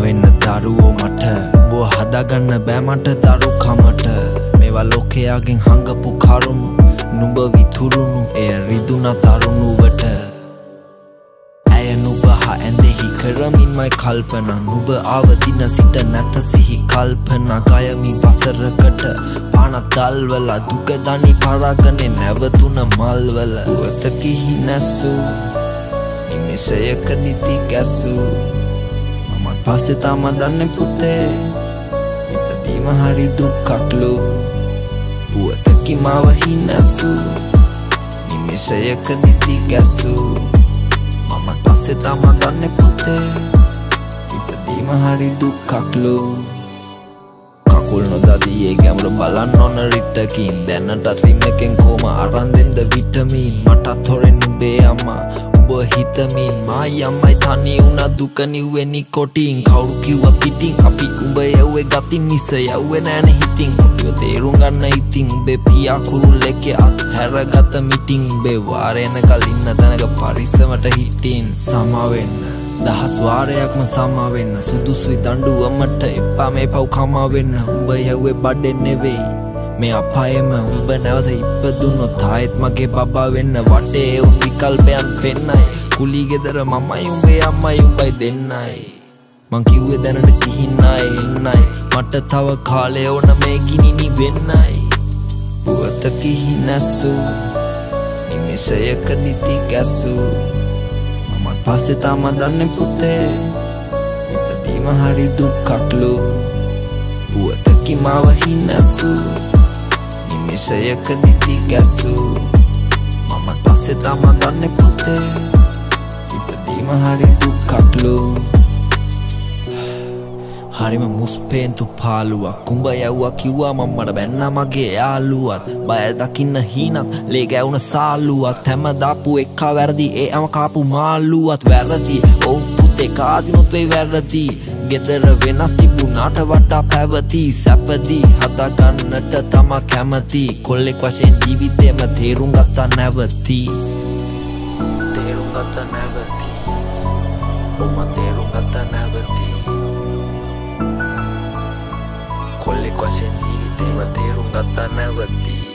වෙන්න දරුවෝ මට උඹව හදාගන්න බෑ මට දරු කමට මේවා ලෝකයාගෙන් හංගපු කරුණු නුඹ විතුරුණු එය රිදුන තරුණුවට ඇය නුඹ හා ඇඳෙහි කරමින්මයි කල්පනා නුඹ ආවදින සිට නැත සිහි කල්පනා ගයමි වසරකට පානක් ගල්වලා දුක දනි පරාගනේ නැවතුන මල්වල පුවතකිහි නැසූ නිමිෂයකදී තිගැසූ මමත් පස්සේ තමා දන්නේ පුතේ ඉපදීම හරි දුක්ක්ලු පුවතකි මාව හිනැසූ නිමිෂයකදී තිගැසූ මමත් පස්සේ තමා දන්නේ පුතේ ඉපදීම හරි දුක්ක්ලු කකුල් නොදදී ඒ ගැඹුර බලන්න ඕන රිට්ටකින් දැනටත් රිම් එකෙන් කොහම අරන් දෙන්නද විටමින් මටත් හොරෙන් උඹේ අම්මා උඹ හිතමින් මායි අම්මයි තනි වුණා දුක නිව්වේ නිකොටින් කවුරු කිව්වා පිටින් අපි උඹ යව්වේ ගතින් මිස යව්වේ නෑනේ හිතින් අපිව තේරුම් ගන්න ඉතින් උඹේ පියා කුරුල්ලෙක්ගේ අත් හැරගත මිටින් උඹේ වාරේන කලින්න තැනක පරිස්සමට හිටින් සමා වෙන්න දහස් වාරයක්ම සමා වෙන්න සුදුසුයි දඬුවමට එපා මේ පව් කමා වෙන්න උඹ යව්වේ බඩෙන් නෙවෙයි මේ අපායෙම උඹ නැවත ඉපදුනොත් ආයෙත් මගේ බබා වෙන්න වටේ උන් විකල්පයන් පෙන්නයි කුලී ගෙදර මමයි උඹේ අම්මයි උඹයි දෙන්නයි මං කිව්වේ දැනට කිහින්නයි එන්නයි මට තව කාලේ ඕන මේ ගිනි නිවෙන්නයි පුවතකිහි නැසූ නිමිෂයකදී තිගැසූ පස්සේ තමා දන්නේ පුතේ ඉපදීම හරි දුක්ක්ලු පුවතකි මාව හිනැසූ නිමිෂයකදී තිගැසූ මමත් පස්සේ තමා දන්නේ පුතේ ඉපදීම හරි දුක්ක්ලු හරිම මුස්පේන්තු පාලුවක් උඹ යව්වා කිව්වා මම්මට බැන්නා මගේ යාළුවත් බය දකින්න හීනත් ලේ ගැවුන සාලුවත් හැම දාපු එක්කා වැරදි ඒ අම කාපු මාළුවත් වැරදි ඔව් පුතේ කාදිනුත් වෙයි වැරදි ගෙදර වෙනස් තිබුණාට වටා පැවති සැපදී හදාගන්නට තමා කැමති කොල්ලෙක් වශයෙන් ජීවිතේම තේරුම් ගත්තා නැවති තේරුම් ගත්තා නැවති ඔම තේරුම් ගත්තා නැවති කොල්ලෙක් වශයෙන් ජීවිතේම තේරුම් ගත්තා නැවති